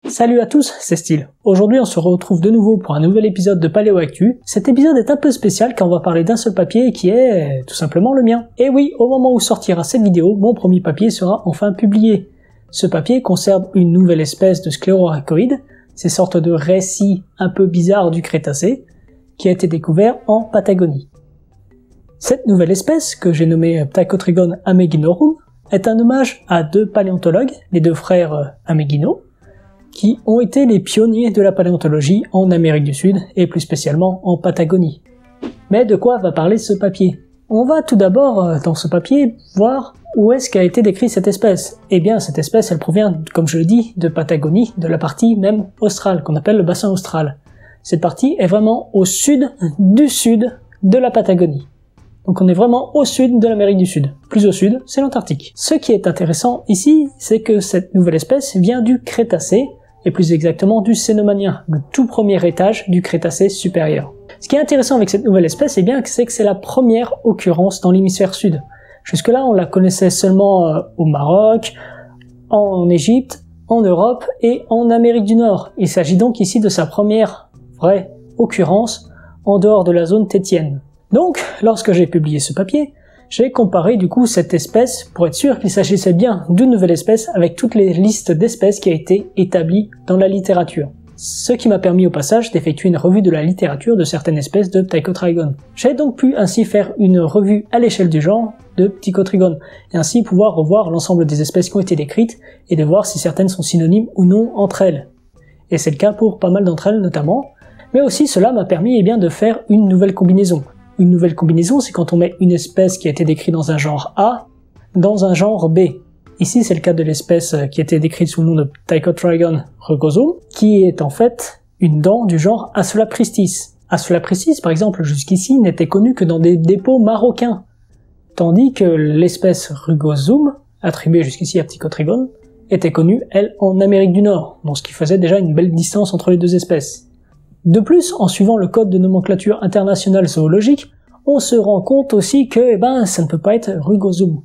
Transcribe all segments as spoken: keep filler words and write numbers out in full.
Salut à tous, c'est Style. Aujourd'hui on se retrouve de nouveau pour un nouvel épisode de Paléo Actu. Cet épisode est un peu spécial car on va parler d'un seul papier qui est tout simplement le mien. Et oui, au moment où sortira cette vidéo, mon premier papier sera enfin publié. Ce papier concerne une nouvelle espèce de scléroracoïde, ces sortes de récits un peu bizarres du Crétacé, qui a été découvert en Patagonie. Cette nouvelle espèce, que j'ai nommée Ptychotrigon ameghinorum, est un hommage à deux paléontologues, les deux frères Ameghino, qui ont été les pionniers de la paléontologie en Amérique du Sud et plus spécialement en Patagonie. Mais de quoi va parler ce papier? On va tout d'abord, dans ce papier, voir où est-ce qu'a été décrite cette espèce. Eh bien, cette espèce, elle provient, comme je le dis, de Patagonie, de la partie même australe, qu'on appelle le bassin austral. Cette partie est vraiment au sud du sud de la Patagonie. Donc on est vraiment au sud de l'Amérique du Sud. Plus au sud, c'est l'Antarctique. Ce qui est intéressant ici, c'est que cette nouvelle espèce vient du Crétacé, et plus exactement du Cénomanien, le tout premier étage du Crétacé supérieur. Ce qui est intéressant avec cette nouvelle espèce, eh bien, c'est que c'est la première occurrence dans l'hémisphère sud. Jusque-là, on la connaissait seulement euh, au Maroc, en Égypte, en Europe et en Amérique du Nord. Il s'agit donc ici de sa première vraie occurrence en dehors de la zone tétienne. Donc, lorsque j'ai publié ce papier, j'ai comparé du coup cette espèce pour être sûr qu'il s'agissait bien d'une nouvelle espèce avec toutes les listes d'espèces qui a été établies dans la littérature. Ce qui m'a permis au passage d'effectuer une revue de la littérature de certaines espèces de Ptychotrigon. J'ai donc pu ainsi faire une revue à l'échelle du genre de Ptychotrigon, et ainsi pouvoir revoir l'ensemble des espèces qui ont été décrites et de voir si certaines sont synonymes ou non entre elles. Et c'est le cas pour pas mal d'entre elles notamment, mais aussi cela m'a permis eh bien, de faire une nouvelle combinaison. Une nouvelle combinaison, c'est quand on met une espèce qui a été décrite dans un genre A, dans un genre B. Ici, c'est le cas de l'espèce qui a été décrite sous le nom de Ptychotrigon rugosum, qui est en fait une dent du genre Asolapristis. Asolapristis, par exemple, jusqu'ici, n'était connue que dans des dépôts marocains, tandis que l'espèce rugosum, attribuée jusqu'ici à Ptychotrigon, était connue, elle, en Amérique du Nord, donc ce qui faisait déjà une belle distance entre les deux espèces. De plus, en suivant le code de nomenclature internationale zoologique, on se rend compte aussi que, eh ben, ça ne peut pas être rugosum.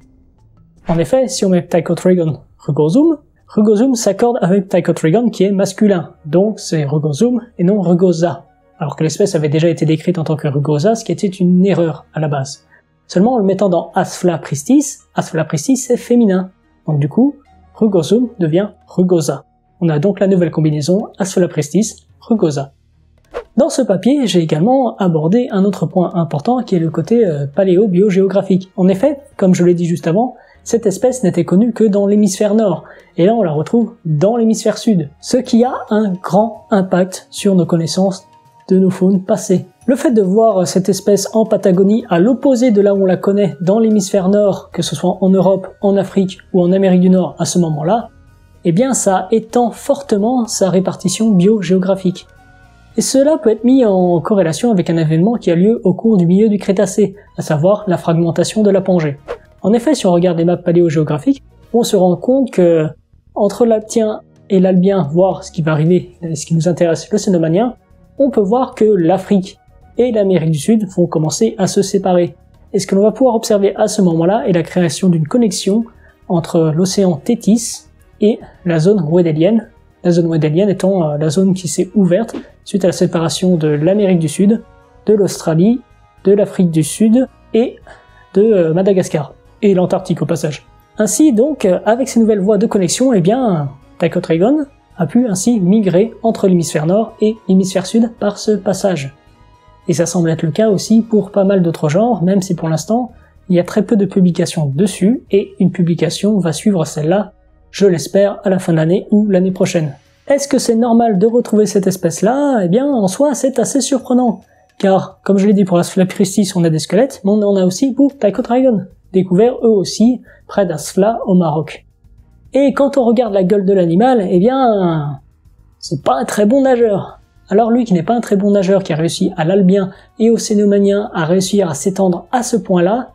En effet, si on met Ptychotrigon rugosum, rugosum s'accorde avec Ptychotrigon qui est masculin, donc c'est rugosum et non rugosa, alors que l'espèce avait déjà été décrite en tant que rugosa, ce qui était une erreur à la base. Seulement en le mettant dans Asphalapristis, Asphalapristis c'est féminin, donc du coup, rugosum devient rugosa. On a donc la nouvelle combinaison Asphalapristis rugosa. Dans ce papier, j'ai également abordé un autre point important qui est le côté euh, paléo-biogéographique. En effet, comme je l'ai dit juste avant, cette espèce n'était connue que dans l'hémisphère nord, et là on la retrouve dans l'hémisphère sud, ce qui a un grand impact sur nos connaissances de nos faunes passées. Le fait de voir cette espèce en Patagonie à l'opposé de là où on la connaît dans l'hémisphère nord, que ce soit en Europe, en Afrique ou en Amérique du Nord à ce moment-là, eh bien ça étend fortement sa répartition biogéographique. Et cela peut être mis en corrélation avec un événement qui a lieu au cours du milieu du Crétacé, à savoir la fragmentation de la Pangée. En effet, si on regarde les maps paléogéographiques, on se rend compte que entre l'Alptien et l'Albien, voire ce qui va arriver, ce qui nous intéresse, le Cénomanien, on peut voir que l'Afrique et l'Amérique du Sud vont commencer à se séparer. Et ce que l'on va pouvoir observer à ce moment-là est la création d'une connexion entre l'océan Thétis et la zone weddellienne, la zone weddellienne étant la zone qui s'est ouverte suite à la séparation de l'Amérique du Sud, de l'Australie, de l'Afrique du Sud et de Madagascar, et l'Antarctique au passage. Ainsi donc, avec ces nouvelles voies de connexion, eh bien, Ptychotrigon a pu ainsi migrer entre l'hémisphère nord et l'hémisphère sud par ce passage. Et ça semble être le cas aussi pour pas mal d'autres genres, même si pour l'instant, il y a très peu de publications dessus, et une publication va suivre celle-là, je l'espère, à la fin de l'année ou l'année prochaine. Est-ce que c'est normal de retrouver cette espèce-là? Eh bien, en soi, c'est assez surprenant. Car, comme je l'ai dit pour Asphalapristis, on a des squelettes, mais on en a aussi pour Ptychotrigon, découverts eux aussi près d'Asfla au Maroc. Et quand on regarde la gueule de l'animal, eh bien, c'est pas un très bon nageur. Alors lui qui n'est pas un très bon nageur, qui a réussi à l'Albien et au Cénomanien à réussir à s'étendre à ce point-là,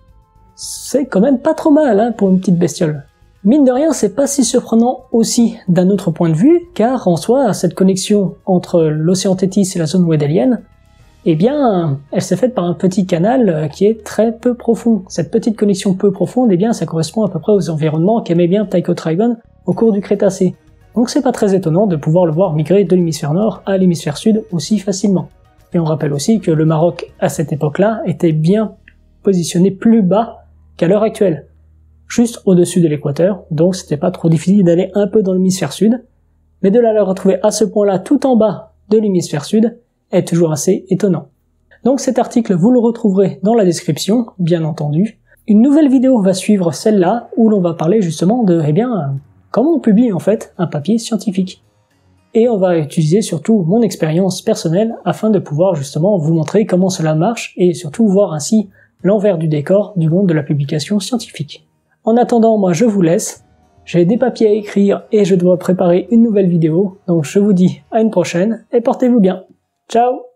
c'est quand même pas trop mal hein, pour une petite bestiole. Mine de rien, c'est pas si surprenant aussi d'un autre point de vue, car en soi, cette connexion entre l'océan Thétis et la zone weddellienne, eh bien, elle s'est faite par un petit canal qui est très peu profond. Cette petite connexion peu profonde, eh bien, ça correspond à peu près aux environnements qu'aimait bien Ptychotrigon au cours du Crétacé. Donc c'est pas très étonnant de pouvoir le voir migrer de l'hémisphère nord à l'hémisphère sud aussi facilement. Et on rappelle aussi que le Maroc, à cette époque-là, était bien positionné plus bas qu'à l'heure actuelle, juste au-dessus de l'équateur, donc c'était pas trop difficile d'aller un peu dans l'hémisphère sud, mais de la le retrouver à ce point-là tout en bas de l'hémisphère sud est toujours assez étonnant. Donc cet article, vous le retrouverez dans la description, bien entendu. Une nouvelle vidéo va suivre celle-là, où l'on va parler justement de, eh bien, comment on publie en fait un papier scientifique. Et on va utiliser surtout mon expérience personnelle afin de pouvoir justement vous montrer comment cela marche et surtout voir ainsi l'envers du décor du monde de la publication scientifique. En attendant, moi je vous laisse, j'ai des papiers à écrire et je dois préparer une nouvelle vidéo, donc je vous dis à une prochaine et portez-vous bien. Ciao!